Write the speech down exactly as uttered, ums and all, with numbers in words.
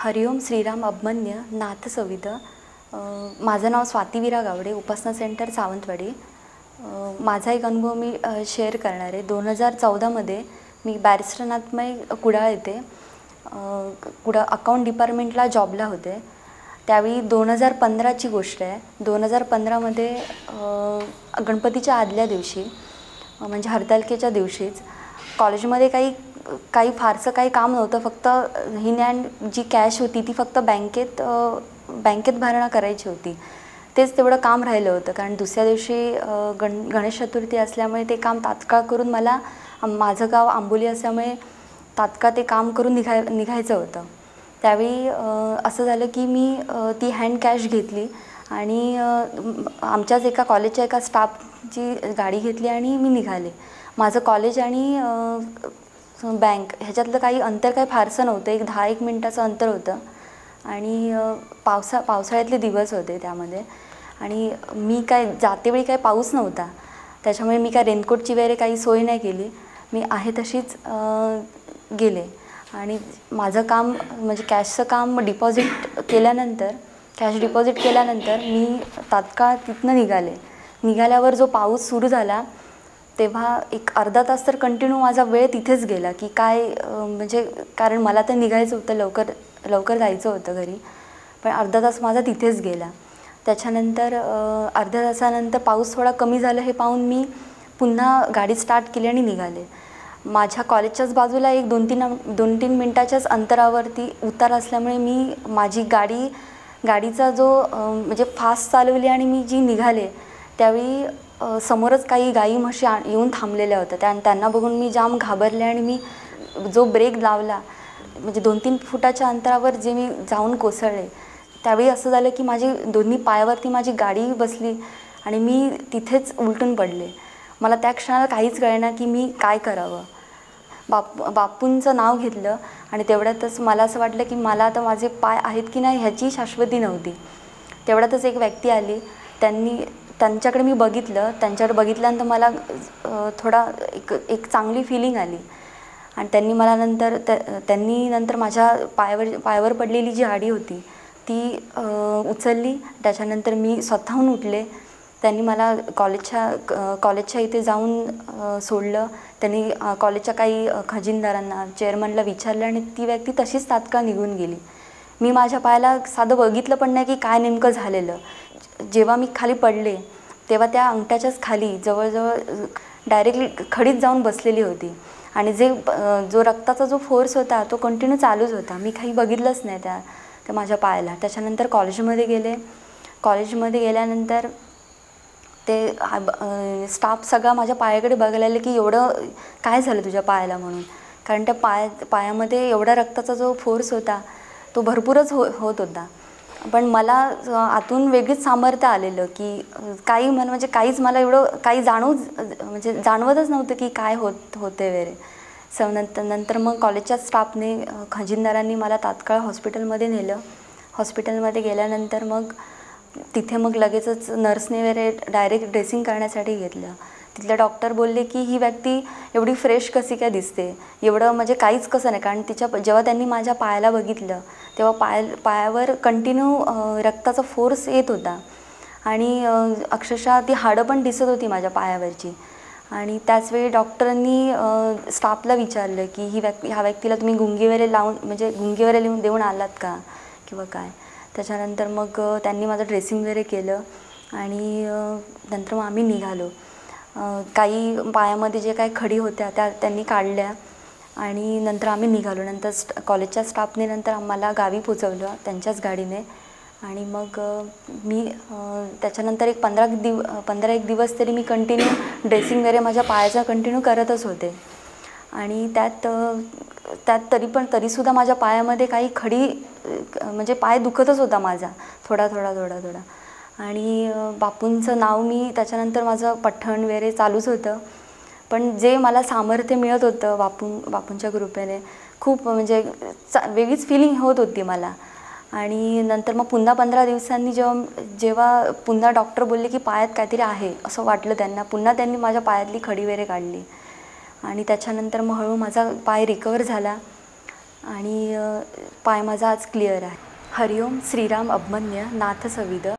हरिओम श्रीराम अभमन्य नाथ सवित। माझं नाव स्वाती वीरा गावडे, उपासना सेंटर सावंतवाडी। माझा एक अनुभव मी शेअर करणार आहे। दोन हजार चौदामध्ये मी बॅरिस्टर नाथमय कुडाळ येथे कुडाळ अकाउंट डिपार्टमेंटला जॉबला होते। त्यावेळी दोन हजार पंधराची गोष्ट आहे। दोन हजार पंधरामध्ये गणपतीच्या आदल्या दिवशी म्हणजे हरतालिकेच्या दिवशीच कॉलेजमध्ये काही काही फारसं काही काम नव्हतं। फक्त इन हँड जी कॅश होती ती फक्त बँकेत बँकेत भरणा करायची होती। तेच तेवढं काम राहिलं होतं, कारण दुसऱ्या दिवशी गण गणेश चतुर्थी असल्यामुळे ते काम तात्काळ करून मला, माझं गाव आंबोली असल्यामुळे तात्काळ ते काम करून निघाय निघायचं होतं। त्यावेळी असं झालं की मी ती हँड कॅश घेतली आणि आमच्याच एका कॉलेजच्या एका स्टाफची गाडी घेतली आणि मी निघाले। माझं कॉलेज आणि बँक ह्याच्यातलं काही अंतर काही फारसं नव्हतं, एक दहा एक मिनटाचं अंतर होतं आणि पावसा पावसाळ्यातले दिवस होते त्यामध्ये। आणि मी काय जातेवेळी काही पाऊस नव्हता, त्याच्यामुळे मी काय रेनकोटची वगैरे काही सोय नाही केली। मी आहे तशीच गेले आणि माझं काम म्हणजे कॅशचं काम डिपॉझिट केल्यानंतर कॅश डिपॉझिट केल्यानंतर मी तात्काळ तिथनं निघाले। निघाल्यावर जो पाऊस सुरू झाला तेव्हा एक अर्धा तास तर कंटिन्यू माझा वेळ तिथेच गेला की काय म्हणजे कारण मला तर निघायचं होतं, लवकर लवकर जायचं होतं घरी, पण अर्धा तास माझा तिथेच गेला। त्याच्यानंतर अर्ध्या तासानंतर पाऊस थोडा कमी झाला हे पाहून मी पुन्हा गाडी स्टार्ट केली आणि निघाले। माझ्या कॉलेजच्याच बाजूला एक दोन तीन दोन तीन मिनटाच्याच अंतरावरती उतार असल्यामुळे मी माझी गाडी गाडीचा जो म्हणजे फास्ट चालवली आणि मी जी निघाले त्यावेळी समोरच काही गाई म्हशी येऊन थांबलेल्या होत्या। त्या त्यांना बघून मी जाम घाबरले आणि मी जो ब्रेक लावला म्हणजे दोन तीन फुटाच्या अंतरावर जे मी जाऊन कोसळले, त्यावेळी असं झालं की माझी दोन्ही पायावरती माझी गाडी बसली आणि मी तिथेच उलटून पडले। मला त्या क्षणाला काहीच कळेना की मी काय करावं। बाप बापूंचं नाव घेतलं आणि तेवढ्यातच मला असं वाटलं की मला आता माझे पाय आहेत की नाही ह्याची शाश्वती नव्हती। तेवढ्यातच एक व्यक्ती आली, त्यांनी त्यांच्याकडे मी बघितलं। त्यांच्याकडे बघितल्यानंतर मला थोडा एक एक चांगली फीलिंग आली आणि त्यांनी मला नंतर त्यांनी नंतर माझ्या पायावर पायावर पडलेली जी गाडी होती ती उचलली। त्याच्यानंतर मी स्वतःहून उठले। त्यांनी मला कॉलेजच्या कॉलेजच्या इथे जाऊन सोडलं। त्यांनी कॉलेजच्या काही खजिनदारांना चेअरमनला विचारलं आणि ती व्यक्ती तशीच तात्काळ निघून गेली। मी माझ्या पायाला साधं बघितलं पण नाही की काय नेमकं झालेलं। जेव्हा मी खाली पडले तेव्हा त्या अंगठ्याच्याच खाली जवळजवळ डायरेक्टली खडीत जाऊन बसलेली होती आणि जे जो रक्ताचा जो फोर्स होता तो कंटिन्यू चालूच होता। मी काही बघितलंच नाही त्या त्या माझ्या पायाला। त्याच्यानंतर कॉलेजमध्ये गेले। कॉलेजमध्ये गेल्यानंतर ते स्टाफ सगळा माझ्या पायाकडे बघायला लागले की एवढं काय झालं तुझ्या पायाला म्हणून, कारण त्या पाया पायामध्ये एवढा रक्ताचा जो फोर्स होता तो भरपूरच हो होत होता। पण मला आतून वेगळीच सामर्थ्य आलेलं की काही म्हण म्हणजे काहीच मला एवढं काही जाणवू म्हणजे जाणवतच नव्हतं की काय होत होते वगैरे। स नंतर नंतर मग कॉलेजच्या स्टाफने खजिनदारांनी मला तात्काळ हॉस्पिटलमध्ये नेलं। हॉस्पिटलमध्ये गेल्यानंतर मग तिथे मग लगेचच नर्सने वगैरे डायरेक्ट ड्रेसिंग करण्यासाठी घेतलं। तिथले डॉक्टर बोलले की ही व्यक्ती एवढी फ्रेश कशी काय दिसते, एवढं म्हणजे काहीच कसं नाही, कारण तिच्या जेव्हा त्यांनी माझ्या पायाला बघितलं तेव्हा पाय पायावर कंटिन्यू रक्ताचा फोर्स येत होता आणि अक्षरशः ती हाडं पण दिसत होती माझ्या पायावरची। आणि त्याचवेळी डॉक्टरांनी स्टाफला विचारलं की ही व्यक्ती ह्या व्यक्तीला तुम्ही गुंगी वगैरे लावून म्हणजे गुंगी वगैरे लिहून देऊन आलात का किंवा काय। त्याच्यानंतर मग त्यांनी माझं ड्रेसिंग वगैरे केलं आणि नंतर मग आम्ही निघालो। काही पायामध्ये जे काही खडी होत्या त्या त्यांनी काढल्या आणि नंतर आम्ही निघालो। नंतर स्ट कॉलेजच्या स्टाफने नंतर आम्हाला गावी पोचवलं त्यांच्याच गाडीने आणि मग मी त्याच्यानंतर एक पंधरा दिव पंधरा एक दिवस तरी मी कंटिन्यू ड्रेसिंग वगैरे माझ्या पायाचा कंटिन्यू करतच होते आणि त्यात त्यात तरी पण तरीसुद्धा माझ्या पायामध्ये काही खडी म्हणजे पाय दुखतच होता माझा थोडा थोडा थोडा थोडा आणि बापूंचं नाव मी त्याच्यानंतर माझं पठण वगैरे चालूच होतं। पण जे मला सामर्थ्य मिळत होतं बापू बापूंच्या कृपेने खूप म्हणजे चा वेगळीच फिलिंग होत होती मला। आणि नंतर मग पुन्हा पंधरा दिवसांनी जेव्हा जेव्हा पुन्हा डॉक्टर बोलले की पायात काहीतरी आहे असं वाटलं त्यांना, पुन्हा त्यांनी माझ्या पायातली खडी वगैरे काढली आणि त्याच्यानंतर मग हळूहळू माझा पाय रिकवर झाला। आणि अ, पाय माझा आज क्लिअर आहे. हरिओम श्रीराम अभमन्य नाथ सविद